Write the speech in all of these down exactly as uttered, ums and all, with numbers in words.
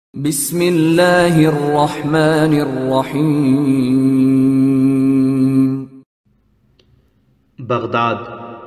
بسم اللہ الرحمن الرحیم۔ بغداد۔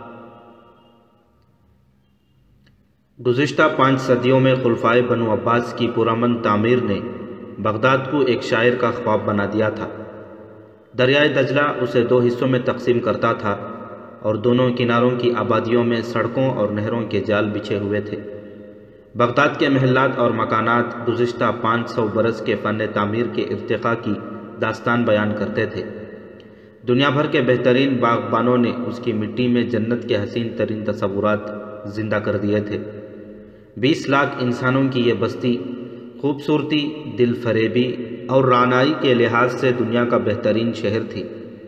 گزشتہ پانچ صدیوں میں خلفائے بنو عباس کی پرامن تعمیر نے بغداد کو ایک شاعر کا خواب بنا دیا تھا۔ دریائے دجلہ اسے دو حصوں میں تقسیم کرتا تھا اور دونوں کناروں کی آبادیوں میں سڑکوں اور نہروں کے جال بچھے ہوئے تھے۔ بغداد کے محلات اور مکانات گزشتہ پانچ سو برس کے فن تعمیر کے ارتقاء کی داستان بیان کرتے تھے۔ دنیا بھر کے بہترین باغبانوں نے اس کی مٹی میں جنت کے حسین ترین تصورات زندہ کر دیے تھے۔ بیس لاکھ انسانوں کی یہ بستی خوبصورتی، دل فریبی اور رعنائی کے لحاظ سے دنیا کا بہترین شہر تھی۔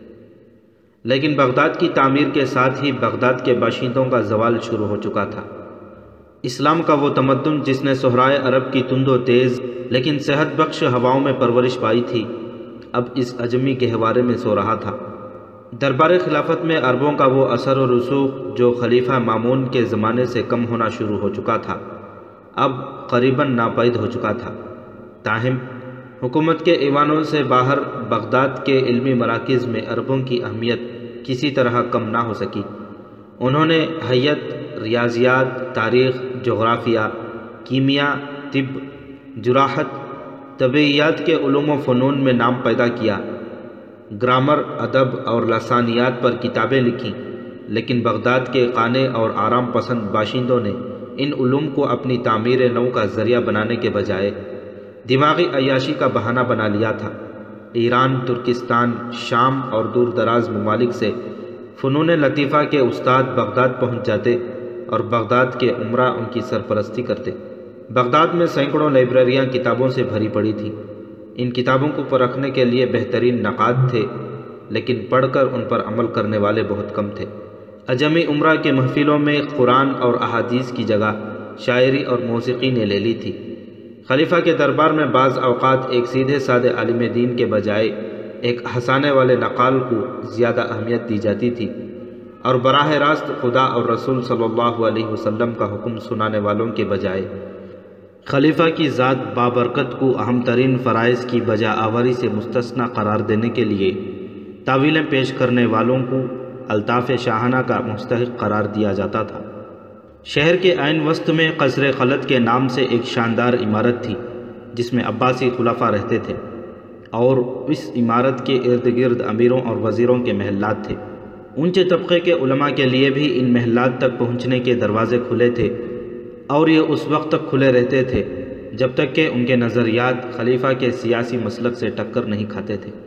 لیکن بغداد کی تعمیر کے ساتھ ہی بغداد کے باشندوں کا زوال شروع ہو چکا تھا۔ اسلام کا وہ تمدن جس نے صحرائے عرب کی تند و تیز لیکن صحت بخش ہواؤں میں پرورش پائی تھی، اب اس عجمی گہوارے میں سو رہا تھا۔ دربار خلافت میں عربوں کا وہ اثر و رسوخ جو خلیفہ مامون کے زمانے سے کم ہونا شروع ہو چکا تھا، اب قریباً ناپید ہو چکا تھا۔ تاہم حکومت کے ایوانوں سے باہر بغداد کے علمی مراکز میں عربوں کی اہمیت کسی طرح کم نہ ہو سکی۔ انہوں نے حیت، ریاضیات، تاریخ، جغرافیہ، کیمیا، طب، جراحت، طبیعیات کے علوم و فنون میں نام پیدا کیا۔ گرامر، ادب اور لسانیات پر کتابیں لکھیں، لیکن بغداد کے قانے اور آرام پسند باشندوں نے ان علوم کو اپنی تعمیر نو کا ذریعہ بنانے کے بجائے دماغی عیاشی کا بہانہ بنا لیا تھا۔ ایران، ترکستان، شام اور دور دراز ممالک سے فنون لطیفہ کے استاد بغداد پہنچ جاتے اور بغداد کے عمرہ ان کی سرپرستی کرتے۔ بغداد میں سینکڑوں لائبریریاں کتابوں سے بھری پڑی تھیں۔ ان کتابوں کو پرکھنے کے لیے بہترین نقاد تھے، لیکن پڑھ کر ان پر عمل کرنے والے بہت کم تھے۔ عجمی عمرہ کے محفلوں میں قرآن اور احادیث کی جگہ شاعری اور موسیقی نے لے لی تھی۔ خلیفہ کے دربار میں بعض اوقات ایک سیدھے سادے عالم دین کے بجائے ایک ہنسانے والے نقال کو زیادہ اہمیت دی جاتی تھی، اور براہ راست خدا اور رسول صلی اللہ علیہ وسلم کا حکم سنانے والوں کے بجائے خلیفہ کی ذات بابرکت کو اہم ترین فرائض کی بجا آوری سے مستثنی قرار دینے کے لیے تاویلیں پیش کرنے والوں کو الطاف شاہانہ کا مستحق قرار دیا جاتا تھا۔ شہر کے عین وسط میں قصر خلد کے نام سے ایک شاندار عمارت تھی جس میں عباسی خلفاء رہتے تھے، اور اس عمارت کے ارد گرد امیروں اور وزیروں کے محلات تھے۔ اونچے طبقے کے علماء کے لیے بھی ان محلات تک پہنچنے کے دروازے کھلے تھے، اور یہ اس وقت تک کھلے رہتے تھے جب تک کہ ان کے نظریات خلیفہ کے سیاسی مسلک سے ٹکر نہیں کھاتے تھے۔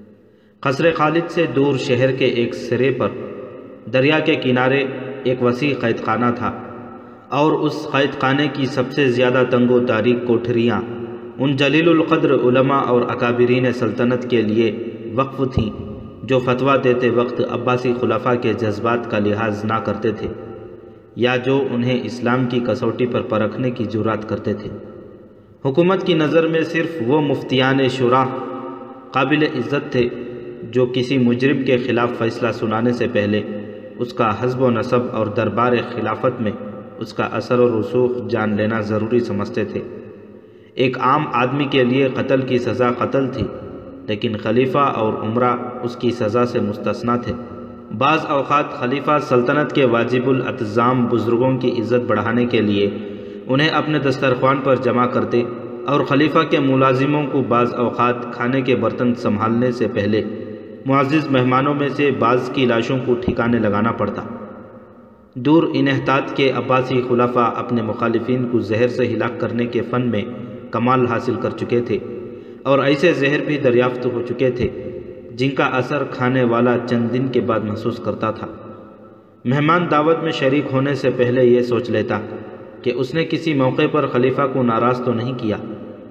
قصر خالد سے دور شہر کے ایک سرے پر دریا کے کنارے ایک وسیع قید خانہ تھا، اور اس قید خانے کی سب سے زیادہ تنگ و تاریک کوٹھریاں ان جلیل القدر علماء اور اکابرین سلطنت کے لیے وقف تھیں جو فتویٰ دیتے وقت عباسی خلفاء کے جذبات کا لحاظ نہ کرتے تھے، یا جو انہیں اسلام کی کسوٹی پر پرکھنے کی جرات کرتے تھے۔ حکومت کی نظر میں صرف وہ مفتیان شورا قابل عزت تھے جو کسی مجرم کے خلاف فیصلہ سنانے سے پہلے اس کا حسب و نسب اور دربار خلافت میں اس کا اثر و رسوخ جان لینا ضروری سمجھتے تھے۔ ایک عام آدمی کے لیے قتل کی سزا قتل تھی، لیکن خلیفہ اور عمرہ اس کی سزا سے مستثنیٰ تھے۔ بعض اوقات خلیفہ سلطنت کے واجب الالتزام بزرگوں کی عزت بڑھانے کے لیے انہیں اپنے دسترخوان پر جمع کرتے، اور خلیفہ کے ملازموں کو بعض اوقات کھانے کے برتن سنبھالنے سے پہلے معزز مہمانوں میں سے بعض کی لاشوں کو ٹھکانے لگانا پڑتا۔ دور انحطاط کے عباسی خلفاء اپنے مخالفین کو زہر سے ہلاک کرنے کے فن میں کمال حاصل کر چکے تھے، اور ایسے زہر بھی دریافت ہو چکے تھے جن کا اثر کھانے والا چند دن کے بعد محسوس کرتا تھا۔ مہمان دعوت میں شریک ہونے سے پہلے یہ سوچ لیتا کہ اس نے کسی موقع پر خلیفہ کو ناراض تو نہیں کیا۔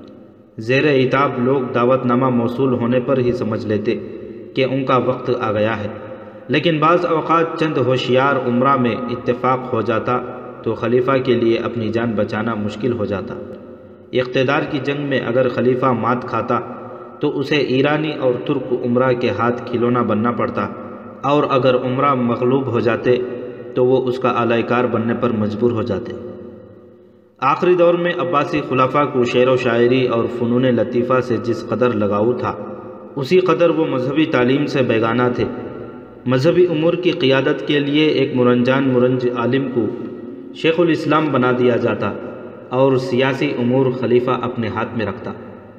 زیر عتاب لوگ دعوت نامہ موصول ہونے پر ہی سمجھ لیتے کہ ان کا وقت آ گیا ہے، لیکن بعض اوقات چند ہوشیار عمرہ میں اتفاق ہو جاتا تو خلیفہ کے لیے اپنی جان بچانا مشکل ہو جاتا۔ اقتدار کی جنگ میں اگر خلیفہ مات کھاتا تو اسے ایرانی اور ترک عمرہ کے ہاتھ کھلونا بننا پڑتا، اور اگر عمرہ مغلوب ہو جاتے تو وہ اس کا اعلی کار بننے پر مجبور ہو جاتے۔ آخری دور میں عباسی خلفاء کو شعر و شاعری اور فنون لطیفہ سے جس قدر لگاؤ تھا، اسی قدر وہ مذہبی تعلیم سے بیگانہ تھے۔ مذہبی امور کی قیادت کے لیے ایک مرنجان مرنج عالم کو شیخ الاسلام بنا دیا جاتا اور سیاسی امور خلیفہ اپنے ہاتھ میں رکھتا۔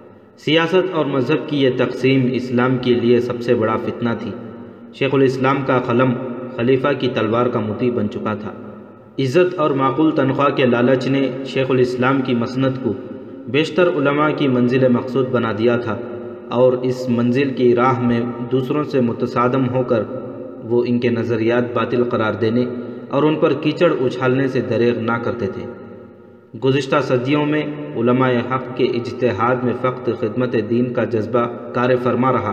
سیاست اور مذہب کی یہ تقسیم اسلام کے لیے سب سے بڑا فتنہ تھی۔ شیخ الاسلام کا قلم خلیفہ کی تلوار کا موتی بن چکا تھا۔ عزت اور معقول تنخواہ کے لالچ نے شیخ الاسلام کی مسند کو بیشتر علماء کی منزل مقصود بنا دیا تھا، اور اس منزل کی راہ میں دوسروں سے متصادم ہو کر وہ ان کے نظریات باطل قرار دینے اور ان پر کیچڑ اچھالنے سے دریغ نہ کرتے تھے۔ گزشتہ صدیوں میں علماء حق کے اجتہاد میں فقط خدمت دین کا جذبہ کار فرما رہا۔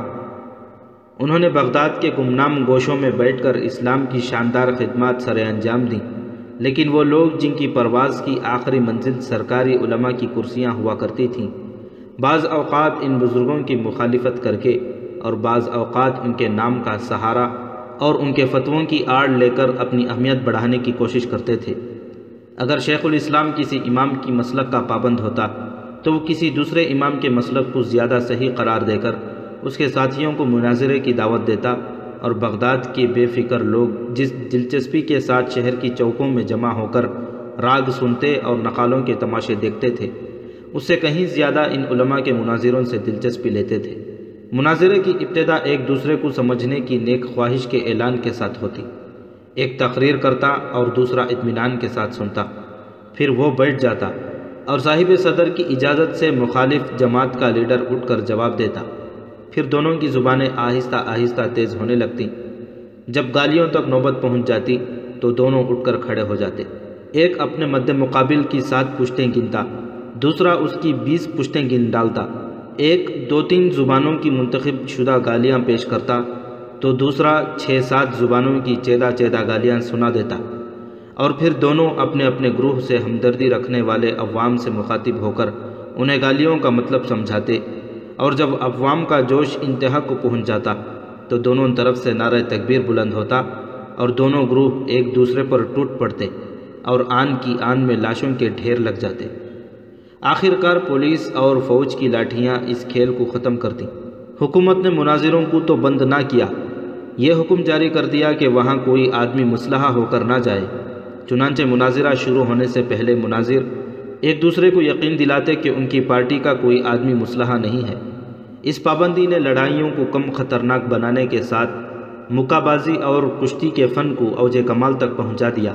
انہوں نے بغداد کے گمنام گوشوں میں بیٹھ کر اسلام کی شاندار خدمات سر انجام دیں، لیکن وہ لوگ جن کی پرواز کی آخری منزل سرکاری علماء کی کرسیاں ہوا کرتی تھیں، بعض اوقات ان بزرگوں کی مخالفت کر کے اور بعض اوقات ان کے نام کا سہارا اور ان کے فتووں کی آڑ لے کر اپنی اہمیت بڑھانے کی کوشش کرتے تھے۔ اگر شیخ الاسلام کسی امام کی مسلک کا پابند ہوتا تو وہ کسی دوسرے امام کے مسلک کو زیادہ صحیح قرار دے کر اس کے ساتھیوں کو مناظرے کی دعوت دیتا، اور بغداد کے بے فکر لوگ جس دلچسپی کے ساتھ شہر کی چوکوں میں جمع ہو کر راگ سنتے اور نقالوں کے تماشے دیکھتے تھے، اس سے کہیں زیادہ ان علماء کے مناظروں سے دلچسپی لیتے تھے۔ مناظرے کی ابتدا ایک دوسرے کو سمجھنے کی نیک خواہش کے اعلان کے ساتھ ہوتی۔ ایک تقریر کرتا اور دوسرا اطمینان کے ساتھ سنتا، پھر وہ بیٹھ جاتا اور صاحب صدر کی اجازت سے مخالف جماعت کا لیڈر اٹھ کر جواب دیتا۔ پھر دونوں کی زبانیں آہستہ آہستہ تیز ہونے لگتیں۔ جب گالیوں تک نوبت پہنچ جاتی تو دونوں اٹھ کر کھڑے ہو جاتے۔ ایک اپنے مد مقابل کی سات پشتیں گنتا، دوسرا اس کی بیس پشتیں گن ڈالتا۔ ایک دو تین زبانوں کی منتخب شدہ گالیاں پیش کرتا تو دوسرا چھ سات زبانوں کی چیدہ چیدہ گالیاں سنا دیتا، اور پھر دونوں اپنے اپنے گروہ سے ہمدردی رکھنے والے عوام سے مخاطب ہو کر انہیں گالیوں کا مطلب سمجھاتے، اور جب عوام کا جوش انتہا کو پہنچ جاتا تو دونوں طرف سے نعرہ تکبیر بلند ہوتا اور دونوں گروہ ایک دوسرے پر ٹوٹ پڑتے اور آن کی آن میں لاشوں کے ڈھیر لگ جاتے۔ آخر کار پولیس اور فوج کی لاٹھیاں اس کھیل کو ختم کرتی۔ حکومت نے مناظروں کو تو بند نہ کیا، یہ حکم جاری کر دیا کہ وہاں کوئی آدمی مسلح ہو کر نہ جائے۔ چنانچہ مناظرہ شروع ہونے سے پہلے مناظر ایک دوسرے کو یقین دلاتے کہ ان کی پارٹی کا کوئی آدمی مسلح نہیں ہے۔ اس پابندی نے لڑائیوں کو کم خطرناک بنانے کے ساتھ مکہ بازی اور کشتی کے فن کو اوج کمال تک پہنچا دیا۔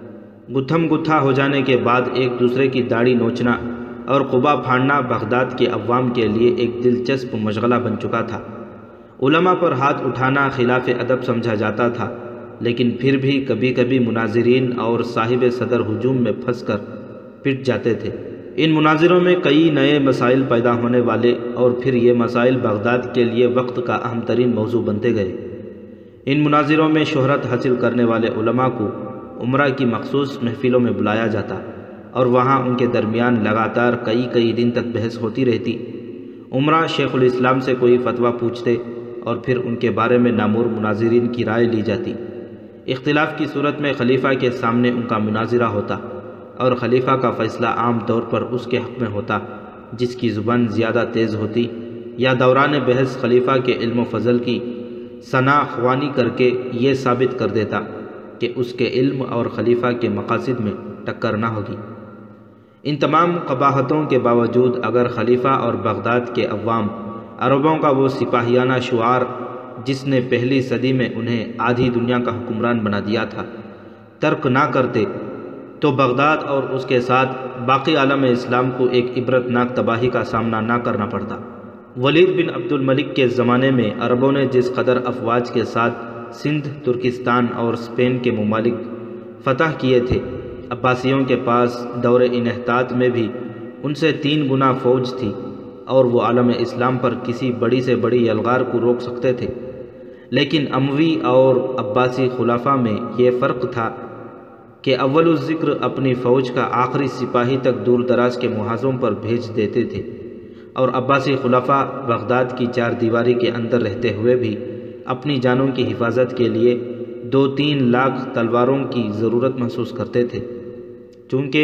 گتھم گتھا ہو جانے کے بعد ایک دوسرے کی داڑھی نوچنا اور قبا پھاڑنا بغداد کے عوام کے لیے ایک دلچسپ مشغلہ بن چکا تھا۔ علماء پر ہاتھ اٹھانا خلاف ادب سمجھا جاتا تھا، لیکن پھر بھی کبھی کبھی مناظرین اور صاحب صدر ہجوم میں پھنس کر پٹ جاتے تھے۔ ان مناظروں میں کئی نئے مسائل پیدا ہونے والے اور پھر یہ مسائل بغداد کے لیے وقت کا اہم ترین موضوع بنتے گئے۔ ان مناظروں میں شہرت حاصل کرنے والے علماء کو عمرہ کی مخصوص محفلوں میں بلایا جاتا اور وہاں ان کے درمیان لگاتار کئی کئی دن تک بحث ہوتی رہتی۔ عمرہ شیخ الاسلام سے کوئی فتویٰ پوچھتے اور پھر ان کے بارے میں نامور مناظرین کی رائے لی جاتی۔ اختلاف کی صورت میں خلیفہ کے سامنے ان کا مناظرہ ہوتا اور خلیفہ کا فیصلہ عام طور پر اس کے حق میں ہوتا جس کی زبان زیادہ تیز ہوتی، یا دوران بحث خلیفہ کے علم و فضل کی ثنا خوانی کر کے یہ ثابت کر دیتا کہ اس کے علم اور خلیفہ کے مقاصد میں ٹکر نہ ہوگی۔ ان تمام قباحتوں کے باوجود اگر خلیفہ اور بغداد کے عوام عربوں کا وہ سپاہیانہ شعار جس نے پہلی صدی میں انہیں آدھی دنیا کا حکمران بنا دیا تھا ترک نہ کرتے تو بغداد اور اس کے ساتھ باقی عالم اسلام کو ایک عبرتناک تباہی کا سامنا نہ کرنا پڑتا۔ ولید بن عبد الملک کے زمانے میں عربوں نے جس قدر افواج کے ساتھ سندھ، ترکستان اور اسپین کے ممالک فتح کیے تھے، عباسیوں کے پاس دور انحطاط میں بھی ان سے تین گنا فوج تھی اور وہ عالم اسلام پر کسی بڑی سے بڑی یلغار کو روک سکتے تھے۔ لیکن اموی اور عباسی خلافہ میں یہ فرق تھا کہ اول الذکر اپنی فوج کا آخری سپاہی تک دور دراز کے محاذوں پر بھیج دیتے تھے، اور عباسی خلافہ بغداد کی چار دیواری کے اندر رہتے ہوئے بھی اپنی جانوں کی حفاظت کے لیے دو تین لاکھ تلواروں کی ضرورت محسوس کرتے تھے۔ چونکہ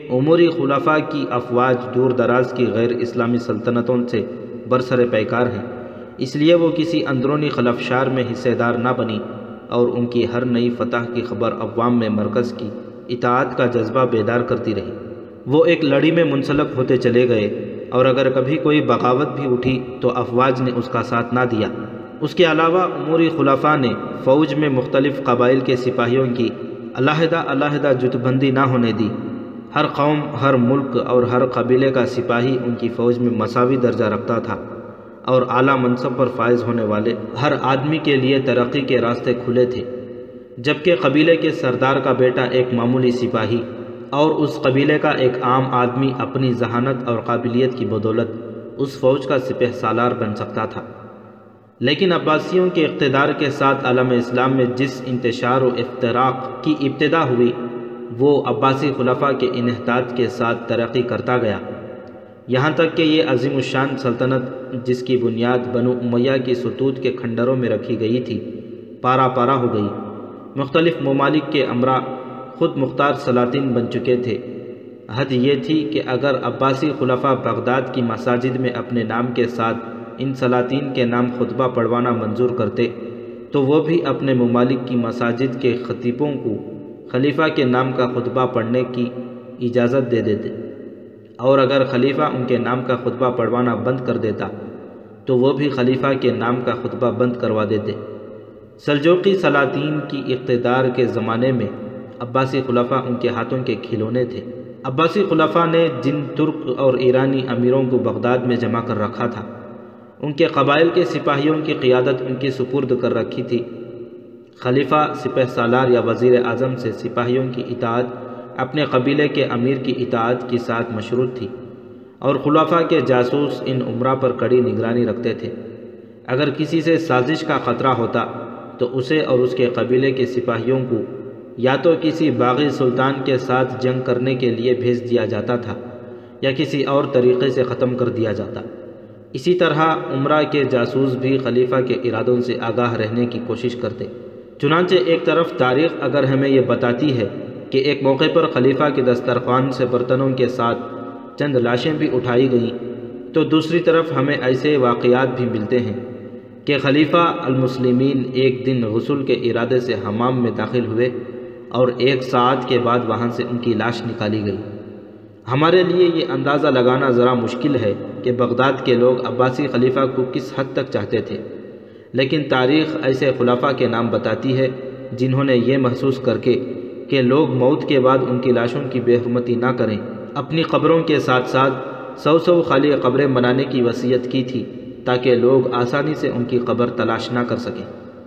عموری خلفاء کی افواج دور دراز کی غیر اسلامی سلطنتوں سے برسر پیکار ہیں، اس لیے وہ کسی اندرونی خلفشار میں حصے دار نہ بنی اور ان کی ہر نئی فتح کی خبر عوام میں مرکز کی اطاعت کا جذبہ بیدار کرتی رہی۔ وہ ایک لڑی میں منسلک ہوتے چلے گئے اور اگر کبھی کوئی بغاوت بھی اٹھی تو افواج نے اس کا ساتھ نہ دیا۔ اس کے علاوہ عموری خلفاء نے فوج میں مختلف قبائل کے سپاہیوں کی علیحدہ علیحدہ جت بندی نہ ہونے دی۔ ہر قوم، ہر ملک اور ہر قبیلے کا سپاہی ان کی فوج میں مساوی درجہ رکھتا تھا اور اعلیٰ منصب پر فائز ہونے والے ہر آدمی کے لیے ترقی کے راستے کھلے تھے، جبکہ قبیلے کے سردار کا بیٹا ایک معمولی سپاہی اور اس قبیلے کا ایک عام آدمی اپنی ذہانت اور قابلیت کی بدولت اس فوج کا سپہ سالار بن سکتا تھا۔ لیکن عباسیوں کے اقتدار کے ساتھ عالم اسلام میں جس انتشار و افتراق کی ابتدا ہوئی وہ عباسی خلفاء کے انحطاط کے ساتھ ترقی کرتا گیا، یہاں تک کہ یہ عظیم الشان سلطنت جس کی بنیاد بنو امیہ کی ستوت کے کھنڈروں میں رکھی گئی تھی پارا پارا ہو گئی۔ مختلف ممالک کے امراء خود مختار سلاطین بن چکے تھے۔ حد یہ تھی کہ اگر عباسی خلفاء بغداد کی مساجد میں اپنے نام کے ساتھ ان سلاطین کے نام خطبہ پڑھوانا منظور کرتے تو وہ بھی اپنے ممالک کی مساجد کے خطیبوں کو خلیفہ کے نام کا خطبہ پڑھنے کی اجازت دے دیتے، اور اگر خلیفہ ان کے نام کا خطبہ پڑھوانا بند کر دیتا تو وہ بھی خلیفہ کے نام کا خطبہ بند کروا دیتے۔ سلجوقی سلاطین کی اقتدار کے زمانے میں عباسی خلفاء ان کے ہاتھوں کے کھلونے تھے۔ عباسی خلفاء نے جن ترک اور ایرانی امیروں کو بغداد میں جمع کر رکھا تھا ان کے قبائل کے سپاہیوں کی قیادت ان کی سپرد کر رکھی تھی۔ خلیفہ سپہ سالار یا وزیر اعظم سے سپاہیوں کی اطاعت اپنے قبیلے کے امیر کی اطاعت کے ساتھ مشروط تھی، اور خلفاء کے جاسوس ان امراء پر کڑی نگرانی رکھتے تھے۔ اگر کسی سے سازش کا خطرہ ہوتا تو اسے اور اس کے قبیلے کے سپاہیوں کو یا تو کسی باغی سلطان کے ساتھ جنگ کرنے کے لیے بھیج دیا جاتا تھا یا کسی اور طریقے سے ختم کر دیا جاتا۔ اسی طرح امراء کے جاسوس بھی خلیفہ کے ارادوں سے آگاہ رہنے کی کوشش کرتے۔ چنانچہ ایک طرف تاریخ اگر ہمیں یہ بتاتی ہے کہ ایک موقع پر خلیفہ کے دسترخوان سے برتنوں کے ساتھ چند لاشیں بھی اٹھائی گئیں، تو دوسری طرف ہمیں ایسے واقعات بھی ملتے ہیں کہ خلیفہ المسلمین ایک دن غسل کے ارادے سے حمام میں داخل ہوئے اور ایک ساعت کے بعد وہاں سے ان کی لاش نکالی گئی۔ ہمارے لیے یہ اندازہ لگانا ذرا مشکل ہے کہ بغداد کے لوگ عباسی خلیفہ کو کس حد تک چاہتے تھے، لیکن تاریخ ایسے خلفاء کے نام بتاتی ہے جنہوں نے یہ محسوس کر کے کہ لوگ موت کے بعد ان کی لاشوں کی بے حرمتی نہ کریں، اپنی قبروں کے ساتھ ساتھ سو سو خالی قبریں بنانے کی وصیت کی تھی تاکہ لوگ آسانی سے ان کی قبر تلاش نہ کر سکیں۔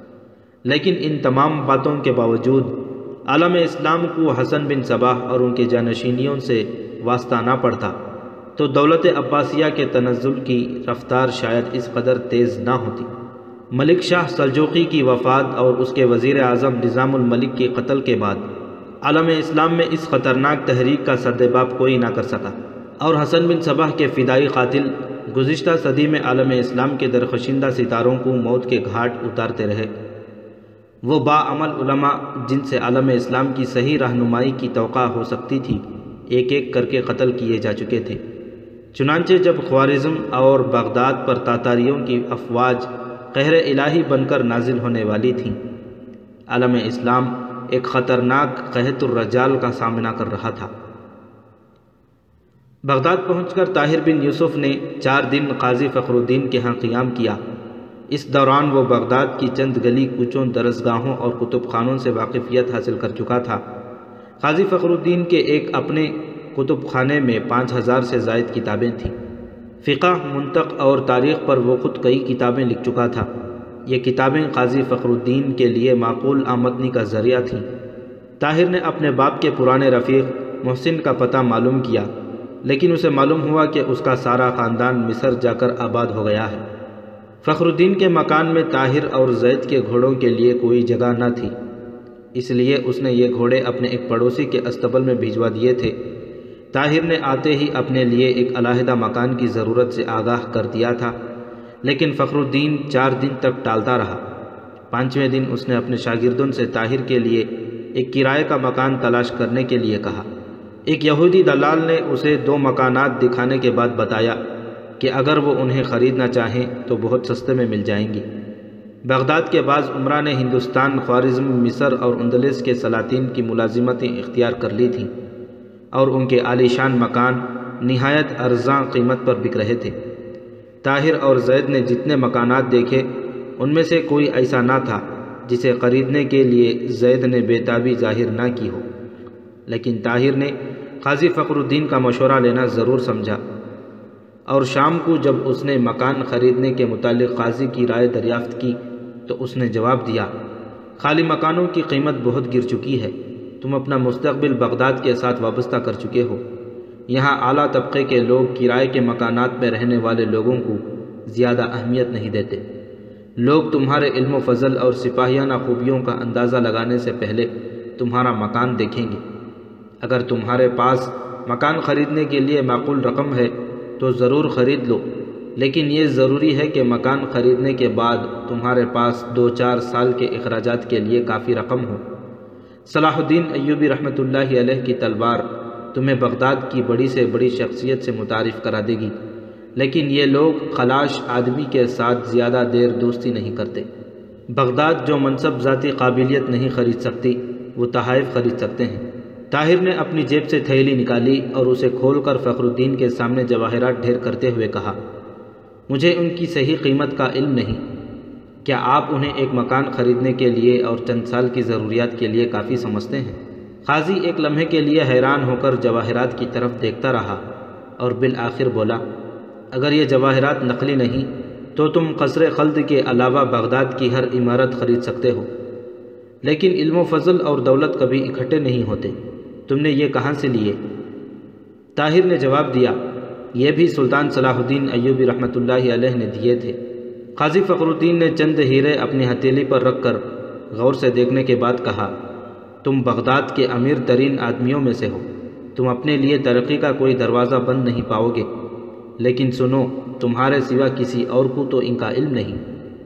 لیکن ان تمام باتوں کے باوجود عالم اسلام کو حسن بن صباح اور ان کے جانشینیوں سے واسطہ نہ پڑتا تو دولت عباسیہ کے تنزل کی رفتار شاید اس قدر تیز نہ ہوتی۔ ملک شاہ سلجوقی کی وفات اور اس کے وزیر اعظم نظام الملک کے قتل کے بعد عالم اسلام میں اس خطرناک تحریک کا سدباب کوئی نہ کر سکا، اور حسن بن صباح کے فدائی قاتل گزشتہ صدی میں عالم اسلام کے درخشندہ ستاروں کو موت کے گھاٹ اتارتے رہے۔ وہ باعمل علماء جن سے عالم اسلام کی صحیح رہنمائی کی توقع ہو سکتی تھی ایک ایک کر کے قتل کیے جا چکے تھے۔ چنانچہ جب خوارزم اور بغداد پر تاتاریوں کی افواج قہر الہی بن کر نازل ہونے والی تھیں، عالم اسلام ایک خطرناک قحط الرجال کا سامنا کر رہا تھا۔ بغداد پہنچ کر طاہر بن یوسف نے چار دن قاضی فخر الدین کے ہاں قیام کیا۔ اس دوران وہ بغداد کی چند گلی کوچوں، درسگاہوں اور کتب خانوں سے واقفیت حاصل کر چکا تھا۔ قاضی فخر الدین کے ایک اپنے کتب خانے میں پانچ ہزار سے زائد کتابیں تھیں۔ فقہ، منطق اور تاریخ پر وہ خود کئی کتابیں لکھ چکا تھا۔ یہ کتابیں قاضی فخر الدین کے لیے معقول آمدنی کا ذریعہ تھیں۔ طاہر نے اپنے باپ کے پرانے رفیق محسن کا پتہ معلوم کیا، لیکن اسے معلوم ہوا کہ اس کا سارا خاندان مصر جا کر آباد ہو گیا ہے۔ فخر الدین کے مکان میں طاہر اور زید کے گھوڑوں کے لیے کوئی جگہ نہ تھی، اس لیے اس نے یہ گھوڑے اپنے ایک پڑوسی کے استبل میں بھجوا دیے تھے۔ طاہر نے آتے ہی اپنے لیے ایک علیحدہ مکان کی ضرورت سے آگاہ کر دیا تھا، لیکن فخر الدین چار دن تک ٹالتا رہا۔ پانچویں دن اس نے اپنے شاگردوں سے طاہر کے لیے ایک کرائے کا مکان تلاش کرنے کے لیے کہا۔ ایک یہودی دلال نے اسے دو مکانات دکھانے کے بعد بتایا کہ اگر وہ انہیں خریدنا چاہیں تو بہت سستے میں مل جائیں گی۔ بغداد کے بعض عمرا نے ہندوستان، خوارزم، مصر اور اندلس کے سلاطین کی ملازمتیں اختیار کر لی تھیں اور ان کے عالی شان مکان نہایت ارزاں قیمت پر بک رہے تھے۔ طاہر اور زید نے جتنے مکانات دیکھے ان میں سے کوئی ایسا نہ تھا جسے خریدنے کے لیے زید نے بےتابی ظاہر نہ کی ہو، لیکن طاہر نے قاضی فخر الدین کا مشورہ لینا ضرور سمجھا، اور شام کو جب اس نے مکان خریدنے کے متعلق قاضی کی رائے دریافت کی تو اس نے جواب دیا، خالی مکانوں کی قیمت بہت گر چکی ہے، تم اپنا مستقبل بغداد کے ساتھ وابستہ کر چکے ہو۔ یہاں اعلیٰ طبقے کے لوگ کرائے کے مکانات میں رہنے والے لوگوں کو زیادہ اہمیت نہیں دیتے۔ لوگ تمہارے علم و فضل اور سپاہیانہ خوبیوں کا اندازہ لگانے سے پہلے تمہارا مکان دیکھیں گے۔ اگر تمہارے پاس مکان خریدنے کے لیے معقول رقم ہے تو ضرور خرید لو، لیکن یہ ضروری ہے کہ مکان خریدنے کے بعد تمہارے پاس دو چار سال کے اخراجات کے لیے کافی رقم ہو۔ صلاح الدین ایوبی رحمۃ اللہ علیہ کی تلوار تمہیں بغداد کی بڑی سے بڑی شخصیت سے متعارف کرا دے گی، لیکن یہ لوگ خلاش آدمی کے ساتھ زیادہ دیر دوستی نہیں کرتے۔ بغداد جو منصب ذاتی قابلیت نہیں خرید سکتی وہ تحائف خرید سکتے ہیں۔ طاہر نے اپنی جیب سے تھیلی نکالی اور اسے کھول کر فخر الدین کے سامنے جواہرات ڈھیر کرتے ہوئے کہا، مجھے ان کی صحیح قیمت کا علم نہیں، کیا آپ انہیں ایک مکان خریدنے کے لیے اور چند سال کی ضروریات کے لیے کافی سمجھتے ہیں؟ قاضی ایک لمحے کے لیے حیران ہو کر جواہرات کی طرف دیکھتا رہا اور بالآخر بولا، اگر یہ جواہرات نقلی نہیں تو تم قصر خلد کے علاوہ بغداد کی ہر عمارت خرید سکتے ہو، لیکن علم و فضل اور دولت کبھی اکٹھے نہیں ہوتے، تم نے یہ کہاں سے لیے؟ طاہر نے جواب دیا، یہ بھی سلطان صلاح الدین ایوبی رحمۃ اللہ علیہ نے دیے تھے۔ قاضی فخر الدین نے چند ہیرے اپنی ہتھیلی پر رکھ کر غور سے دیکھنے کے بعد کہا، تم بغداد کے امیر ترین آدمیوں میں سے ہو، تم اپنے لیے ترقی کا کوئی دروازہ بند نہیں پاؤ گے، لیکن سنو، تمہارے سوا کسی اور کو تو ان کا علم نہیں،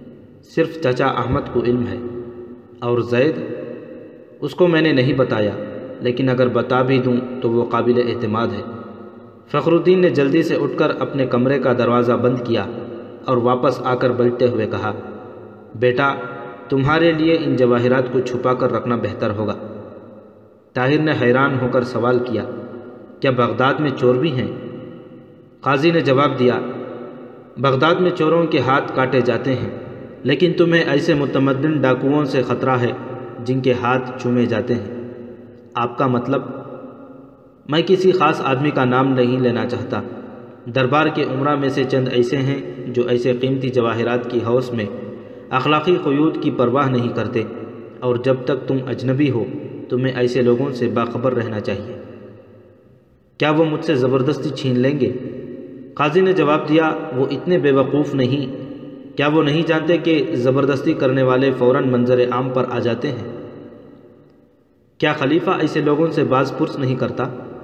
صرف چچا احمد کو علم ہے، اور زید، اس کو میں نے نہیں بتایا، لیکن اگر بتا بھی دوں تو وہ قابل اعتماد ہے۔ فخر الدین نے جلدی سے اٹھ کر اپنے کمرے کا دروازہ بند کیا اور واپس آ کر بلٹتے ہوئے کہا، بیٹا، تمہارے لیے ان جواہرات کو چھپا کر رکھنا بہتر ہوگا۔ طاہر نے حیران ہو کر سوال کیا، کیا بغداد میں چور بھی ہیں؟ قاضی نے جواب دیا، بغداد میں چوروں کے ہاتھ کاٹے جاتے ہیں، لیکن تمہیں ایسے متمدن ڈاکوؤں سے خطرہ ہے جن کے ہاتھ چومے جاتے ہیں۔ آپ کا مطلب؟ میں کسی خاص آدمی کا نام نہیں لینا چاہتا، دربار کے عمرا میں سے چند ایسے ہیں جو ایسے قیمتی جواہرات کی ہوس میں اخلاقی قیود کی پرواہ نہیں کرتے، اور جب تک تم اجنبی ہو تمہیں ایسے لوگوں سے باخبر رہنا چاہیے۔ کیا وہ مجھ سے زبردستی چھین لیں گے؟ قاضی نے جواب دیا، وہ اتنے بے وقوف نہیں، کیا وہ نہیں جانتے کہ زبردستی کرنے والے فوراً منظر عام پر آ جاتے ہیں؟ کیا خلیفہ ایسے لوگوں سے باز پرس نہیں کرتا؟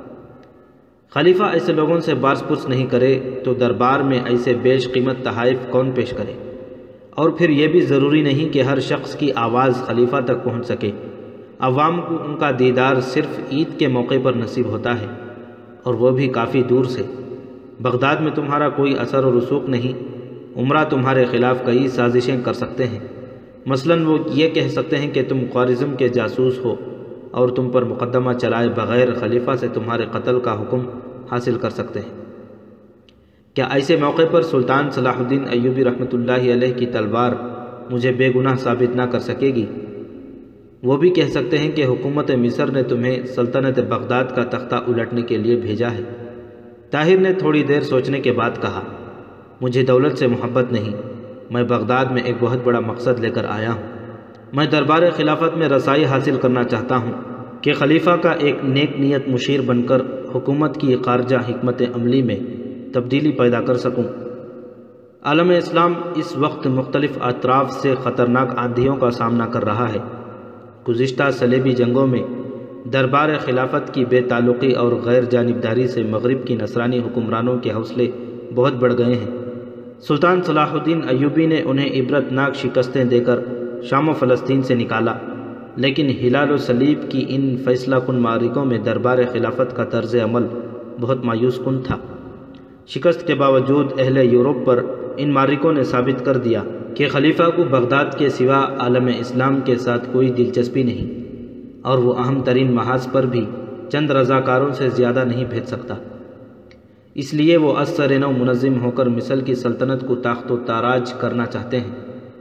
خلیفہ ایسے لوگوں سے باز پرس نہیں کرے تو دربار میں ایسے بیش قیمت تحائف کون پیش کرے؟ اور پھر یہ بھی ضروری نہیں کہ ہر شخص کی آواز خلیفہ تک پہنچ سکے، عوام کو ان کا دیدار صرف عید کے موقع پر نصیب ہوتا ہے، اور وہ بھی کافی دور سے۔ بغداد میں تمہارا کوئی اثر و رسوخ نہیں، عمرہ تمہارے خلاف کئی سازشیں کر سکتے ہیں، مثلاً وہ یہ کہہ سکتے ہیں کہ تم خوارزم کے جاسوس ہو اور تم پر مقدمہ چلائے بغیر خلیفہ سے تمہارے قتل کا حکم حاصل کر سکتے ہیں۔ کیا ایسے موقع پر سلطان صلاح الدین ایوبی رحمۃ اللہ علیہ کی تلوار مجھے بے گناہ ثابت نہ کر سکے گی؟ وہ بھی کہہ سکتے ہیں کہ حکومت مصر نے تمہیں سلطنت بغداد کا تختہ الٹنے کے لیے بھیجا ہے۔ طاہر نے تھوڑی دیر سوچنے کے بعد کہا، مجھے دولت سے محبت نہیں، میں بغداد میں ایک بہت بڑا مقصد لے کر آیا ہوں۔ میں دربار خلافت میں رسائی حاصل کرنا چاہتا ہوں کہ خلیفہ کا ایک نیک نیت مشیر بن کر حکومت کی خارجہ حکمت عملی میں تبدیلی پیدا کر سکوں۔ عالم اسلام اس وقت مختلف اطراف سے خطرناک آندھیوں کا سامنا کر رہا ہے۔ گزشتہ صلیبی جنگوں میں دربار خلافت کی بے تعلقی اور غیر جانبداری سے مغرب کی نصرانی حکمرانوں کے حوصلے بہت بڑھ گئے ہیں۔ سلطان صلاح الدین ایوبی نے انہیں عبرت ناک شکستیں دے کر شام و فلسطین سے نکالا، لیکن ہلال و صلیب کی ان فیصلہ کن معرکوں میں دربار خلافت کا طرز عمل بہت مایوس کن تھا۔ شکست کے باوجود اہل یورپ پر ان معرکوں نے ثابت کر دیا کہ خلیفہ کو بغداد کے سوا عالم اسلام کے ساتھ کوئی دلچسپی نہیں، اور وہ اہم ترین محاذ پر بھی چند رضاکاروں سے زیادہ نہیں بھیج سکتا۔ اس لیے وہ از سر نو منظم ہو کر مصر کی سلطنت کو تاخت و تاراج کرنا چاہتے ہیں،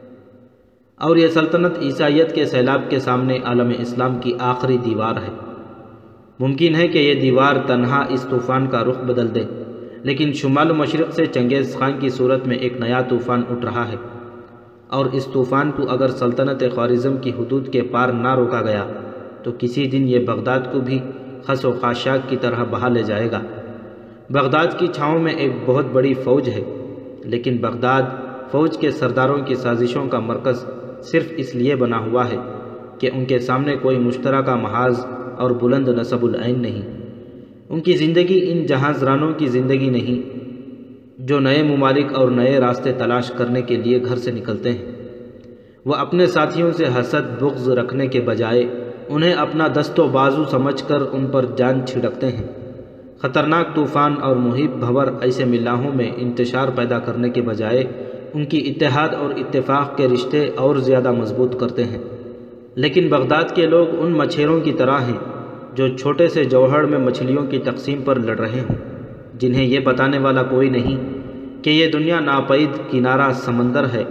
اور یہ سلطنت عیسائیت کے سیلاب کے سامنے عالم اسلام کی آخری دیوار ہے۔ ممکن ہے کہ یہ دیوار تنہا اس طوفان کا رخ بدل دے، لیکن شمال و مشرق سے چنگیز خان کی صورت میں ایک نیا طوفان اٹھ رہا ہے، اور اس طوفان کو اگر سلطنت خوارزم کی حدود کے پار نہ روکا گیا تو کسی دن یہ بغداد کو بھی خس و خاشاک کی طرح بہا لے جائے گا۔ بغداد کی چھاؤں میں ایک بہت بڑی فوج ہے، لیکن بغداد فوج کے سرداروں کی سازشوں کا مرکز صرف اس لیے بنا ہوا ہے کہ ان کے سامنے کوئی مشترکہ محاذ اور بلند نصب العین نہیں۔ ان کی زندگی ان جہاز رانوں کی زندگی نہیں جو نئے ممالک اور نئے راستے تلاش کرنے کے لیے گھر سے نکلتے ہیں۔ وہ اپنے ساتھیوں سے حسد بغض رکھنے کے بجائے انہیں اپنا دست و بازو سمجھ کر ان پر جان چھڑکتے ہیں۔ خطرناک طوفان اور محیط بھور ایسے ملاحوں میں انتشار پیدا کرنے کے بجائے ان کی اتحاد اور اتفاق کے رشتے اور زیادہ مضبوط کرتے ہیں۔ لیکن بغداد کے لوگ ان مچھیروں کی طرح ہیں جو چھوٹے سے جوہر میں مچھلیوں کی تقسیم پر لڑ رہے ہوں، جنہیں یہ بتانے والا کوئی نہیں کہ یہ دنیا ناپید کنارہ سمندر ہے،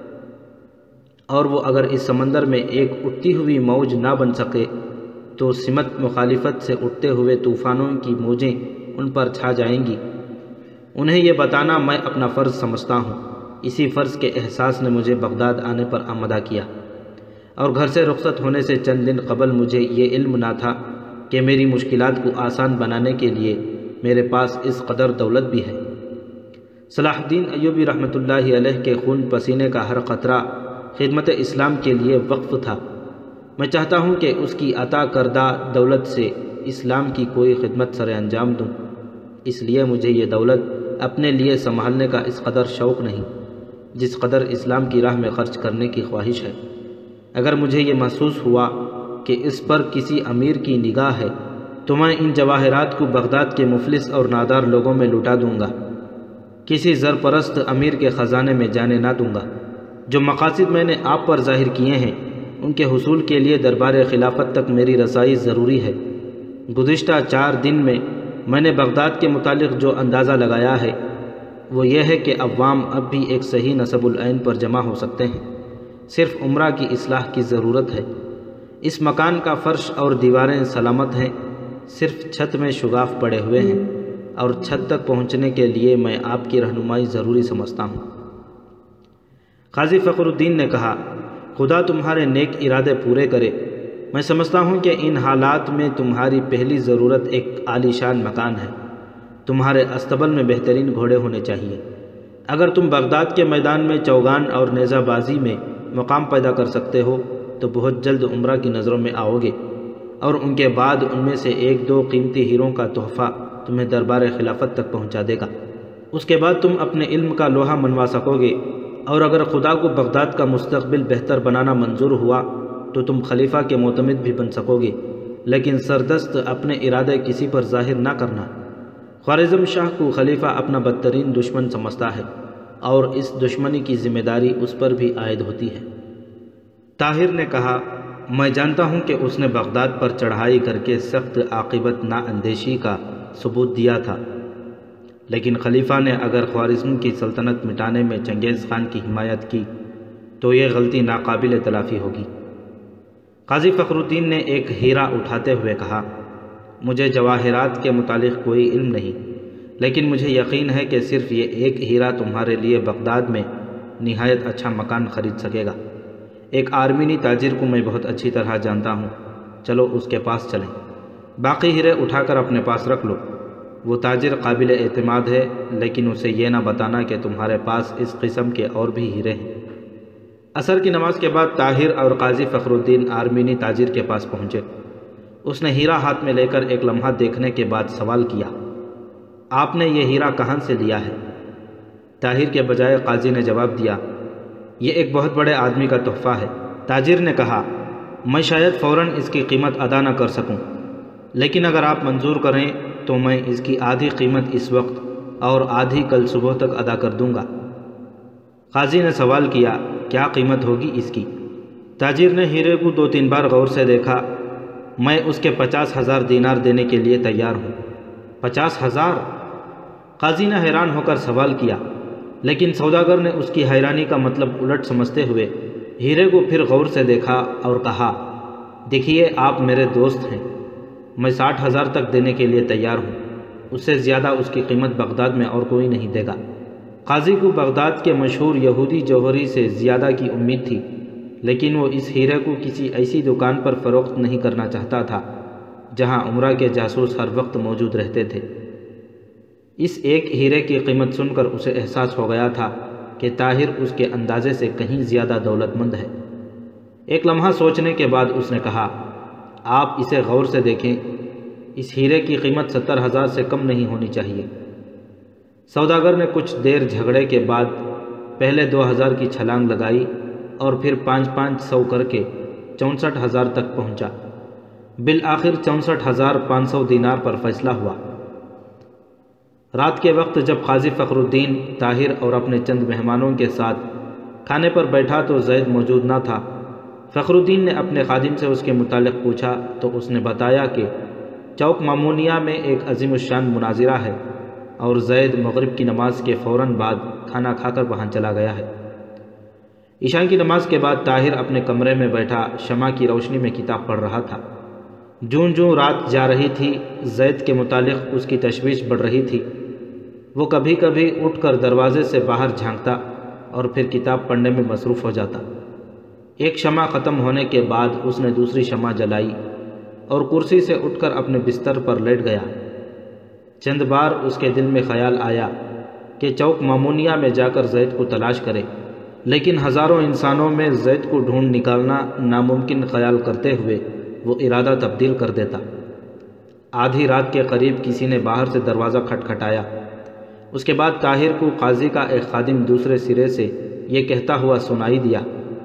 اور وہ اگر اس سمندر میں ایک اٹھتی ہوئی موج نہ بن سکے تو سمت مخالفت سے اٹھتے ہوئے طوفانوں کی موجیں ان پر چھا جائیں گی۔ انہیں یہ بتانا میں اپنا فرض سمجھتا ہوں۔ اسی فرض کے احساس نے مجھے بغداد آنے پر آمادہ کیا، اور گھر سے رخصت ہونے سے چند دن قبل مجھے یہ علم نہ تھا کہ میری مشکلات کو آسان بنانے کے لیے میرے پاس اس قدر دولت بھی ہے۔ صلاح الدین ایوبی رحمۃ اللہ علیہ کے خون پسینے کا ہر قطرہ خدمت اسلام کے لیے وقف تھا۔ میں چاہتا ہوں کہ اس کی عطا کردہ دولت سے اسلام کی کوئی خدمت سر انجام دوں، اس لیے مجھے یہ دولت اپنے لیے سنبھالنے کا اس قدر شوق نہیں جس قدر اسلام کی راہ میں خرچ کرنے کی خواہش ہے۔ اگر مجھے یہ محسوس ہوا کہ اس پر کسی امیر کی نگاہ ہے تو میں ان جواہرات کو بغداد کے مفلس اور نادار لوگوں میں لٹا دوں گا، کسی زرپرست امیر کے خزانے میں جانے نہ دوں گا۔ جو مقاصد میں نے آپ پر ظاہر کیے ہیں ان کے حصول کے لیے دربار خلافت تک میری رسائی ضروری ہے۔ گزشتہ چار دن میں میں نے بغداد کے متعلق جو اندازہ لگایا ہے وہ یہ ہے کہ عوام اب بھی ایک صحیح نصب العین پر جمع ہو سکتے ہیں، صرف عمرہ کی اصلاح کی ضرورت ہے۔ اس مکان کا فرش اور دیواریں سلامت ہیں، صرف چھت میں شگاف پڑے ہوئے ہیں، اور چھت تک پہنچنے کے لیے میں آپ کی رہنمائی ضروری سمجھتا ہوں۔ قاضی فخر الدین نے کہا، خدا تمہارے نیک ارادے پورے کرے۔ میں سمجھتا ہوں کہ ان حالات میں تمہاری پہلی ضرورت ایک عالی شان مکان ہے۔ تمہارے استبل میں بہترین گھوڑے ہونے چاہیے۔ اگر تم بغداد کے میدان میں چوگان اور نیزہ بازی میں مقام پیدا کر سکتے ہو تو بہت جلد عمرہ کی نظروں میں آؤ گے، اور ان کے بعد ان میں سے ایک دو قیمتی ہیروں کا تحفہ تمہیں دربار خلافت تک پہنچا دے گا۔ اس کے بعد تم اپنے علم کا لوہا منوا سکو گے، اور اگر خدا کو بغداد کا مستقبل بہتر بنانا منظور ہوا تو تم خلیفہ کے معتمد بھی بن سکو گے، لیکن سردست اپنے ارادے کسی پر ظاہر نہ کرنا۔ خوارزم شاہ کو خلیفہ اپنا بدترین دشمن سمجھتا ہے، اور اس دشمنی کی ذمہ داری اس پر بھی عائد ہوتی ہے۔ طاہر نے کہا، میں جانتا ہوں کہ اس نے بغداد پر چڑھائی کر کے سخت عاقبت نا اندیشی کا ثبوت دیا تھا، لیکن خلیفہ نے اگر خوارزم کی سلطنت مٹانے میں چنگیز خان کی حمایت کی تو یہ غلطی ناقابل تلافی ہوگی۔ قاضی فخر الدین نے ایک ہیرا اٹھاتے ہوئے کہا، مجھے جواہرات کے متعلق کوئی علم نہیں، لیکن مجھے یقین ہے کہ صرف یہ ایک ہیرا تمہارے لیے بغداد میں نہایت اچھا مکان خرید سکے گا۔ ایک آرمینی تاجر کو میں بہت اچھی طرح جانتا ہوں، چلو اس کے پاس چلیں۔ باقی ہیرے اٹھا کر اپنے پاس رکھ لو۔ وہ تاجر قابل اعتماد ہے، لیکن اسے یہ نہ بتانا کہ تمہارے پاس اس قسم کے اور بھی ہیرے ہیں۔ عصر کی نماز کے بعد طاہر اور قاضی فخر الدین آرمینی تاجر کے پاس پہنچے۔ اس نے ہیرا ہاتھ میں لے کر ایک لمحہ دیکھنے کے بعد سوال کیا، آپ نے یہ ہیرا کہاں سے لیا ہے؟ طاہر کے بجائے قاضی نے جواب دیا، یہ ایک بہت بڑے آدمی کا تحفہ ہے۔ تاجر نے کہا، میں شاید فوراً اس کی قیمت ادا نہ کر سکوں، لیکن اگر آپ منظور کریں تو میں اس کی آدھی قیمت اس وقت اور آدھی کل صبح تک ادا کر دوں گا۔ قاضی نے سوال کیا، کیا قیمت ہوگی اس کی؟ تاجر نے ہیرے کو دو تین بار غور سے دیکھا۔ میں اس کے پچاس ہزار دینار دینے کے لیے تیار ہوں۔ پچاس ہزار؟ قاضی نے حیران ہو کر سوال کیا، لیکن سوداگر نے اس کی حیرانی کا مطلب الٹ سمجھتے ہوئے ہیرے کو پھر غور سے دیکھا اور کہا، دیکھیے آپ میرے دوست ہیں، میں ساٹھ ہزار تک دینے کے لیے تیار ہوں، اس سے زیادہ اس کی قیمت بغداد میں اور کوئی نہیں دے گا۔ قاضی کو بغداد کے مشہور یہودی جوہری سے زیادہ کی امید تھی، لیکن وہ اس ہیرے کو کسی ایسی دکان پر فروخت نہیں کرنا چاہتا تھا جہاں عمرہ کے جاسوس ہر وقت موجود رہتے تھے۔ اس ایک ہیرے کی قیمت سن کر اسے احساس ہو گیا تھا کہ طاہر اس کے اندازے سے کہیں زیادہ دولت مند ہے۔ ایک لمحہ سوچنے کے بعد اس نے کہا، آپ اسے غور سے دیکھیں، اس ہیرے کی قیمت ستر ہزار سے کم نہیں ہونی چاہیے۔ سوداگر نے کچھ دیر جھگڑے کے بعد پہلے دو ہزار کی چھلانگ لگائی اور پھر پانچ پانچ سو کر کے چونسٹھ ہزار تک پہنچا۔ بالآخر چونسٹھ ہزار پانچ سو دینار پر فیصلہ ہوا۔ رات کے وقت جب قاضی فخر الدین طاہر اور اپنے چند مہمانوں کے ساتھ کھانے پر بیٹھا تو زید موجود نہ تھا۔ فخر الدین نے اپنے خادم سے اس کے متعلق پوچھا تو اس نے بتایا کہ چوک مامونیہ میں ایک عظیم الشان مناظرہ ہے اور زید مغرب کی نماز کے فوراً بعد کھانا کھا کر وہاں چلا گیا ہے۔ عشاء کی نماز کے بعد طاہر اپنے کمرے میں بیٹھا شمع کی روشنی میں کتاب پڑھ رہا تھا۔ جوں جوں رات جا رہی تھی زید کے متعلق اس کی تشویش بڑھ رہی تھی۔ وہ کبھی کبھی اٹھ کر دروازے سے باہر جھانکتا اور پھر کتاب پڑھنے میں مصروف ہو جاتا۔ ایک شمع ختم ہونے کے بعد اس نے دوسری شمع جلائی اور کرسی سے اٹھ کر اپنے بستر پر لیٹ گیا۔ چند بار اس کے دل میں خیال آیا کہ چوک مامونیہ میں جا کر زید کو تلاش کرے، لیکن ہزاروں انسانوں میں زید کو ڈھونڈ نکالنا ناممکن خیال کرتے ہوئے وہ ارادہ تبدیل کر دیتا۔ آدھی رات کے قریب کسی نے باہر سے دروازہ کھٹکھٹایا۔ اس کے بعد طاہر کو قاضی کا ایک خادم دوسرے سرے سے یہ کہتا ہوا سنائی دیا،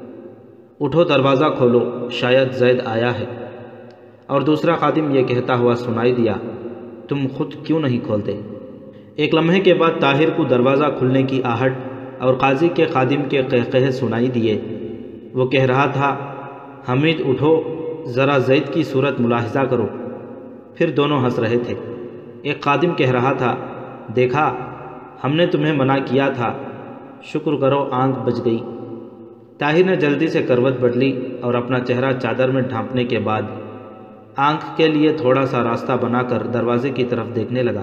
اٹھو دروازہ کھولو، شاید زید آیا ہے۔ اور دوسرا خادم یہ کہتا ہوا سنائی دیا، تم خود کیوں نہیں کھولتے؟ ایک لمحے کے بعد طاہر کو دروازہ کھلنے کی آہٹ اور قاضی کے خادم کے قہقہے سنائی دیے۔ وہ کہہ رہا تھا، حمید اٹھو، ذرا زید کی صورت ملاحظہ کرو۔ پھر دونوں ہنس رہے تھے۔ ایک خادم کہہ رہا تھا، دیکھا ہم نے تمہیں منع کیا تھا، شکر کرو آنکھ بچ گئی۔ طاہر نے جلدی سے کروٹ بدلی اور اپنا چہرہ چادر میں ڈھانپنے کے بعد آنکھ کے لیے تھوڑا سا راستہ بنا کر دروازے کی طرف دیکھنے لگا۔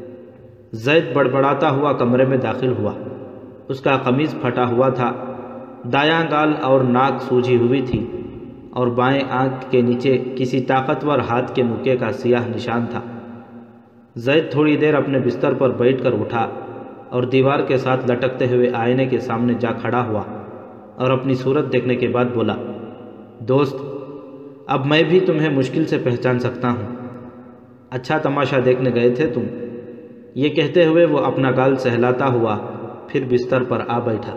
زید بڑبڑاتا ہوا کمرے میں داخل ہوا۔ اس کا قمیض پھٹا ہوا تھا، دایاں گال اور ناک سوجھی ہوئی تھی اور بائیں آنکھ کے نیچے کسی طاقتور ہاتھ کے مکے کا سیاہ نشان تھا۔ زید تھوڑی دیر اپنے بستر پر بیٹھ کر اٹھا اور دیوار کے ساتھ لٹکتے ہوئے آئینے کے سامنے جا کھڑا ہوا اور اپنی صورت دیکھنے کے بعد بولا، دوست اب میں بھی تمہیں مشکل سے پہچان سکتا ہوں۔ اچھا تماشا دیکھنے گئے تھے تم؟ یہ کہتے ہوئے وہ اپنا گال سہلاتا ہوا پھر بستر پر آ بیٹھا۔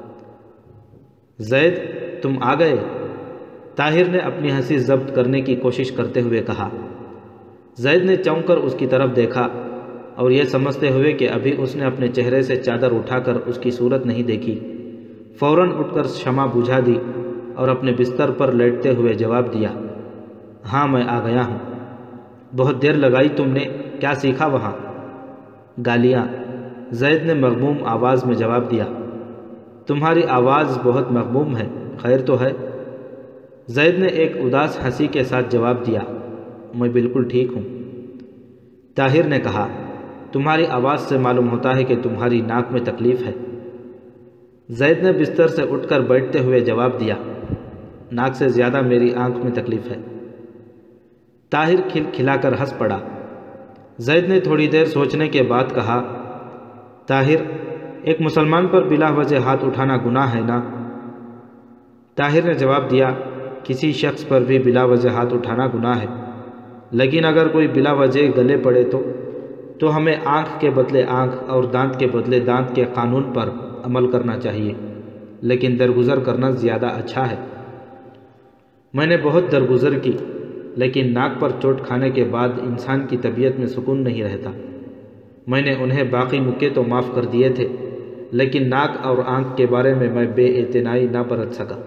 زید تم آ گئے؟ طاہر نے اپنی ہنسی ضبط کرنے کی کوشش کرتے ہوئے کہا۔ زید نے چونک کر اس کی طرف دیکھا اور یہ سمجھتے ہوئے کہ ابھی اس نے اپنے چہرے سے چادر اٹھا کر اس کی صورت نہیں دیکھی، فوراً اٹھ کر شمع بجھا دی اور اپنے بستر پر لیٹتے ہوئے جواب دیا، ہاں میں آ گیا ہوں۔ بہت دیر لگائی تم نے، کیا سیکھا وہاں؟ گالیاں، زید نے مغموم آواز میں جواب دیا۔ تمہاری آواز بہت مغموم ہے، خیر تو ہے؟ زید نے ایک اداس ہنسی کے ساتھ جواب دیا، میں بالکل ٹھیک ہوں۔ طاہر نے کہا، تمہاری آواز سے معلوم ہوتا ہے کہ تمہاری ناک میں تکلیف ہے۔ زید نے بستر سے اٹھ کر بیٹھتے ہوئے جواب دیا، ناک سے زیادہ میری آنکھ میں تکلیف ہے۔ طاہر کھل کھلا کر ہنس پڑا۔ زید نے تھوڑی دیر سوچنے کے بعد کہا، طاہر ایک مسلمان پر بلا وجہ ہاتھ اٹھانا گناہ ہے نا؟ طاہر نے جواب دیا، کسی شخص پر بھی بلا وجہ ہاتھ اٹھانا گناہ ہے، لیکن اگر کوئی بلا وجہ گلے پڑے تو تو ہمیں آنکھ کے بدلے آنکھ اور دانت کے بدلے دانت کے قانون پر عمل کرنا چاہیے، لیکن درگزر کرنا زیادہ اچھا ہے۔ میں نے بہت درگزر کی، لیکن ناک پر چوٹ کھانے کے بعد انسان کی طبیعت میں سکون نہیں رہتا۔ میں نے انہیں باقی مکے تو معاف کر دیے تھے، لیکن ناک اور آنکھ کے بارے میں میں بے اعتنائی نہ برت سکا۔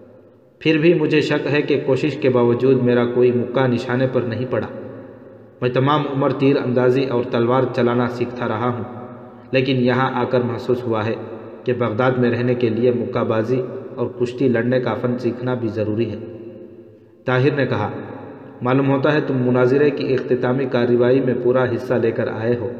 پھر بھی مجھے شک ہے کہ کوشش کے باوجود میرا کوئی مکہ نشانے پر نہیں پڑا۔ میں تمام عمر تیر اندازی اور تلوار چلانا سیکھتا رہا ہوں، لیکن یہاں آ کر محسوس ہوا ہے کہ بغداد میں رہنے کے لیے مکہ بازی اور کشتی لڑنے کا فن سیکھنا بھی ضروری ہے۔ طاہر نے کہا، معلوم ہوتا ہے تم مناظرے کی اختتامی کارروائی میں پورا حصہ لے کر آئے ہو۔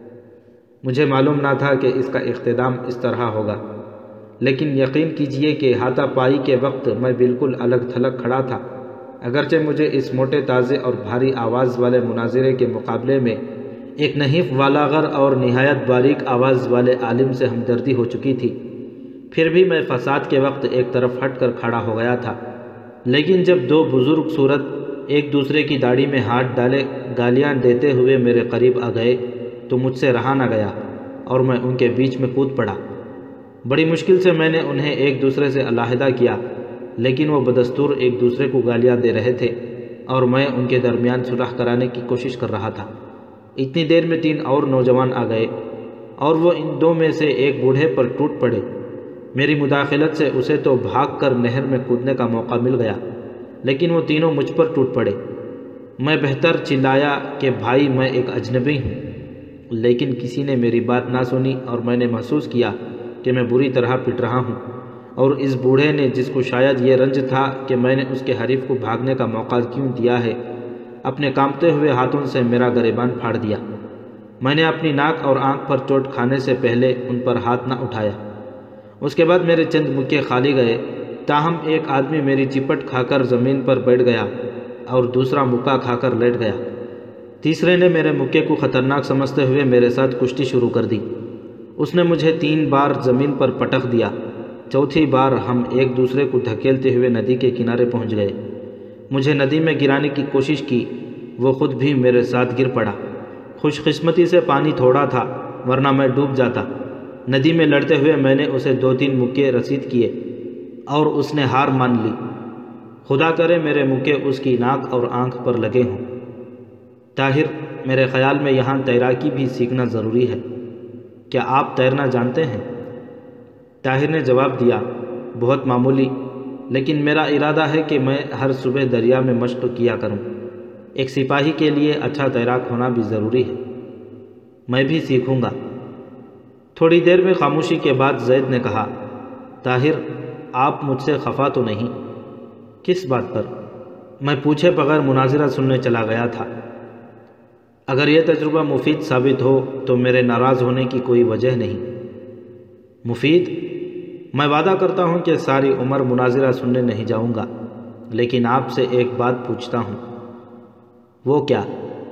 مجھے معلوم نہ تھا کہ اس کا اختتام اس طرح ہوگا، لیکن یقین کیجئے کہ ہاتھا پائی کے وقت میں بالکل الگ تھلگ کھڑا تھا۔ اگرچہ مجھے اس موٹے تازے اور بھاری آواز والے مناظرے کے مقابلے میں ایک نحیف والاغر اور نہایت باریک آواز والے عالم سے ہمدردی ہو چکی تھی، پھر بھی میں فساد کے وقت ایک طرف ہٹ کر کھڑا ہو گیا تھا۔ لیکن جب دو بزرگ صورت ایک دوسرے کی داڑھی میں ہاتھ ڈالے گالیاں دیتے ہوئے میرے قریب آ گئے تو مجھ سے رہا نہ گیا اور میں ان کے بیچ میں کود پڑا۔ بڑی مشکل سے میں نے انہیں ایک دوسرے سے علیحدہ کیا، لیکن وہ بدستور ایک دوسرے کو گالیاں دے رہے تھے اور میں ان کے درمیان صلح کرانے کی کوشش کر رہا تھا۔ اتنی دیر میں تین اور نوجوان آ گئے اور وہ ان دو میں سے ایک بوڑھے پر ٹوٹ پڑے۔ میری مداخلت سے اسے تو بھاگ کر نہر میں کودنے کا موقع مل گیا، لیکن وہ تینوں مجھ پر ٹوٹ پڑے۔ میں بہتر چلایا کہ بھائی میں ایک اجنبی ہوں، لیکن کسی نے میری بات نہ سنی اور میں نے محسوس کیا کہ میں بری طرح پٹ رہا ہوں، اور اس بوڑھے نے، جس کو شاید یہ رنج تھا کہ میں نے اس کے حریف کو بھاگنے کا موقع کیوں دیا ہے، اپنے کانپتے ہوئے ہاتھوں سے میرا گریبان پھاڑ دیا۔ میں نے اپنی ناک اور آنکھ پر چوٹ کھانے سے پہلے ان پر ہاتھ نہ اٹھایا۔ اس کے بعد میرے چند مکے خالی گئے، تاہم ایک آدمی میری چپٹ کھا کر زمین پر بیٹھ گیا اور دوسرا مکہ کھا کر لیٹ گیا۔ تیسرے نے میرے مکے کو خطرناک سمجھتے ہوئے میرے ساتھ کشتی شروع کر دی۔ اس نے مجھے تین بار زمین پر پٹخ دیا۔ چوتھی بار ہم ایک دوسرے کو دھکیلتے ہوئے ندی کے کنارے پہنچ گئے۔ مجھے ندی میں گرانے کی کوشش کی، وہ خود بھی میرے ساتھ گر پڑا۔ خوش قسمتی سے پانی تھوڑا تھا، ورنہ میں ڈوب جاتا۔ ندی میں لڑتے ہوئے میں نے اسے دو تین مکے رسید کیے اور اس نے ہار مان لی۔ خدا کرے میرے مکے اس کی ناک اور آنکھ پر لگے ہوں۔ طاہر، میرے خیال میں یہاں تیراکی بھی سیکھنا ضروری ہے۔ کیا آپ تیرنا جانتے ہیں؟ طاہر نے جواب دیا، بہت معمولی، لیکن میرا ارادہ ہے کہ میں ہر صبح دریا میں مشق کیا کروں۔ ایک سپاہی کے لیے اچھا تیراک ہونا بھی ضروری ہے۔ میں بھی سیکھوں گا۔ تھوڑی دیر میں خاموشی کے بعد زید نے کہا، طاہر، آپ مجھ سے خفا تو نہیں؟ کس بات پر؟ میں پوچھے بغیر مناظرہ سننے چلا گیا تھا۔ اگر یہ تجربہ مفید ثابت ہو تو میرے ناراض ہونے کی کوئی وجہ نہیں۔ مفید؟ میں وعدہ کرتا ہوں کہ ساری عمر مناظرہ سننے نہیں جاؤں گا، لیکن آپ سے ایک بات پوچھتا ہوں۔ وہ کیا؟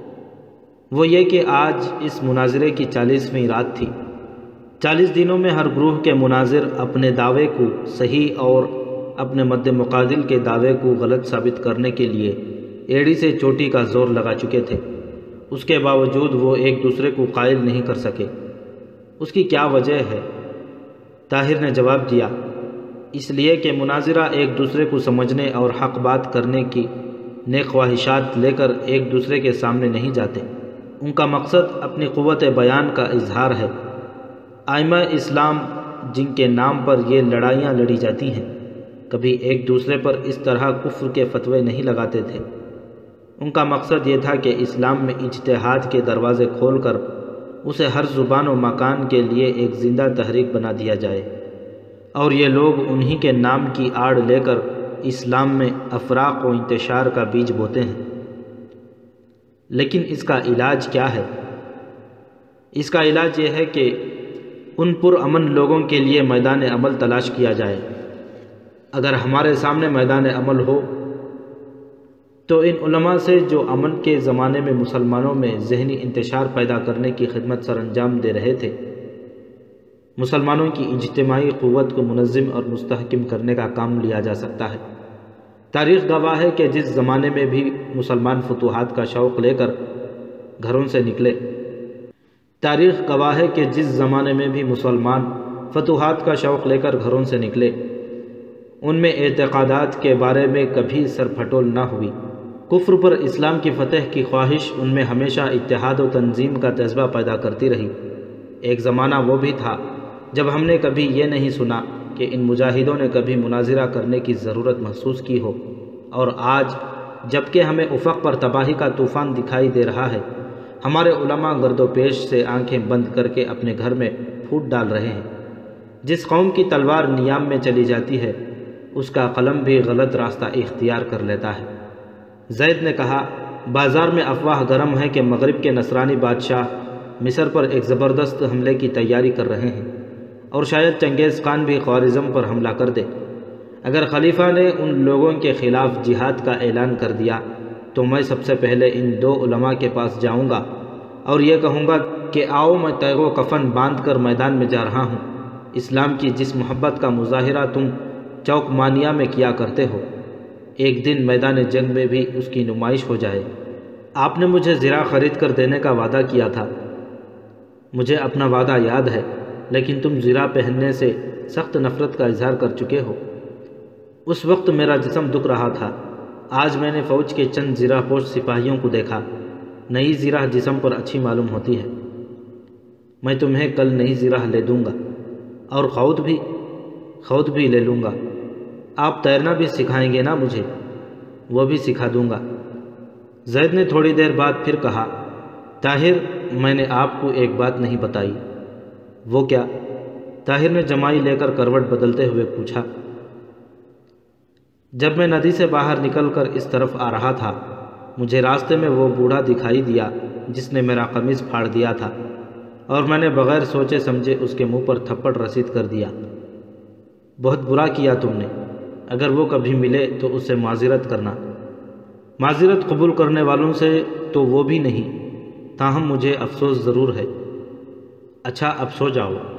وہ یہ کہ آج اس مناظرے کی چالیسویں رات تھی۔ چالیس دنوں میں ہر گروہ کے مناظر اپنے دعوے کو صحیح اور اپنے مد مقابل کے دعوے کو غلط ثابت کرنے کے لیے ایڑی سے چوٹی کا زور لگا چکے تھے۔ اس کے باوجود وہ ایک دوسرے کو قائل نہیں کر سکے۔ اس کی کیا وجہ ہے؟ طاہر نے جواب دیا، اس لیے کہ مناظرہ ایک دوسرے کو سمجھنے اور حق بات کرنے کی نیک خواہشات لے کر ایک دوسرے کے سامنے نہیں جاتے۔ ان کا مقصد اپنی قوت بیان کا اظہار ہے۔ ائمہ اسلام جن کے نام پر یہ لڑائیاں لڑی جاتی ہیں، کبھی ایک دوسرے پر اس طرح کفر کے فتوے نہیں لگاتے تھے۔ ان کا مقصد یہ تھا کہ اسلام میں اجتہاد کے دروازے کھول کر اسے ہر زبان و مکان کے لیے ایک زندہ تحریک بنا دیا جائے، اور یہ لوگ انہی کے نام کی آڑ لے کر اسلام میں افراق و انتشار کا بیج بوتے ہیں۔ لیکن اس کا علاج کیا ہے؟ اس کا علاج یہ ہے کہ ان پرامن لوگوں کے لیے میدان عمل تلاش کیا جائے۔ اگر ہمارے سامنے میدان عمل ہو تو ان علماء سے جو امن کے زمانے میں مسلمانوں میں ذہنی انتشار پیدا کرنے کی خدمت سر انجام دے رہے تھے، مسلمانوں کی اجتماعی قوت کو منظم اور مستحکم کرنے کا کام لیا جا سکتا ہے۔ تاریخ گواہ ہے کہ جس زمانے میں بھی مسلمان فتوحات کا شوق لے کر گھروں سے نکلے تاریخ گواہ ہے کہ جس زمانے میں بھی مسلمان فتوحات کا شوق لے کر گھروں سے نکلے ان میں اعتقادات کے بارے میں کبھی سر پھٹول نہ ہوئی۔ کفر پر اسلام کی فتح کی خواہش ان میں ہمیشہ اتحاد و تنظیم کا جذبہ پیدا کرتی رہی۔ ایک زمانہ وہ بھی تھا جب ہم نے کبھی یہ نہیں سنا کہ ان مجاہدوں نے کبھی مناظرہ کرنے کی ضرورت محسوس کی ہو، اور آج جب کہ ہمیں افق پر تباہی کا طوفان دکھائی دے رہا ہے، ہمارے علماء گرد و پیش سے آنکھیں بند کر کے اپنے گھر میں پھوٹ ڈال رہے ہیں۔ جس قوم کی تلوار نیام میں چلی جاتی ہے، اس کا قلم بھی غلط راستہ اختیار کر لیتا ہے۔ زید نے کہا، بازار میں افواہ گرم ہے کہ مغرب کے نصرانی بادشاہ مصر پر ایک زبردست حملے کی تیاری کر رہے ہیں، اور شاید چنگیز خان بھی خوارزم پر حملہ کر دے۔ اگر خلیفہ نے ان لوگوں کے خلاف جہاد کا اعلان کر دیا تو میں سب سے پہلے ان دو علماء کے پاس جاؤں گا اور یہ کہوں گا کہ آؤ، میں تیغ و کفن باندھ کر میدان میں جا رہا ہوں۔ اسلام کی جس محبت کا مظاہرہ تم چوک مانیہ میں کیا کرتے ہو، ایک دن میدان جنگ میں بھی اس کی نمائش ہو جائے۔ آپ نے مجھے زرہ خرید کر دینے کا وعدہ کیا تھا، مجھے اپنا وعدہ یاد ہے، لیکن تم زرہ پہننے سے سخت نفرت کا اظہار کر چکے ہو۔ اس وقت میرا جسم دکھ رہا تھا۔ آج میں نے فوج کے چند زرہ پوش سپاہیوں کو دیکھا۔ نئی زرہ جسم پر اچھی معلوم ہوتی ہے۔ میں تمہیں کل نئی زرہ لے دوں گا، اور خود بھی خود بھی لے لوں گا۔ آپ تیرنا بھی سکھائیں گے نا مجھے؟ وہ بھی سکھا دوں گا۔ زید نے تھوڑی دیر بعد پھر کہا، طاہر، میں نے آپ کو ایک بات نہیں بتائی۔ وہ کیا؟ طاہر نے جمائی لے کر کروٹ بدلتے ہوئے پوچھا۔ جب میں ندی سے باہر نکل کر اس طرف آ رہا تھا، مجھے راستے میں وہ بوڑھا دکھائی دیا جس نے میرا قمیض پھاڑ دیا تھا، اور میں نے بغیر سوچے سمجھے اس کے منہ پر تھپڑ رسید کر دیا۔ بہت برا کیا تم نے۔ اگر وہ کبھی ملے تو اس سے معذرت کرنا۔ معذرت قبول کرنے والوں سے تو وہ بھی نہیں، تاہم مجھے افسوس ضرور ہے۔ اچھا، اب سو جاؤ۔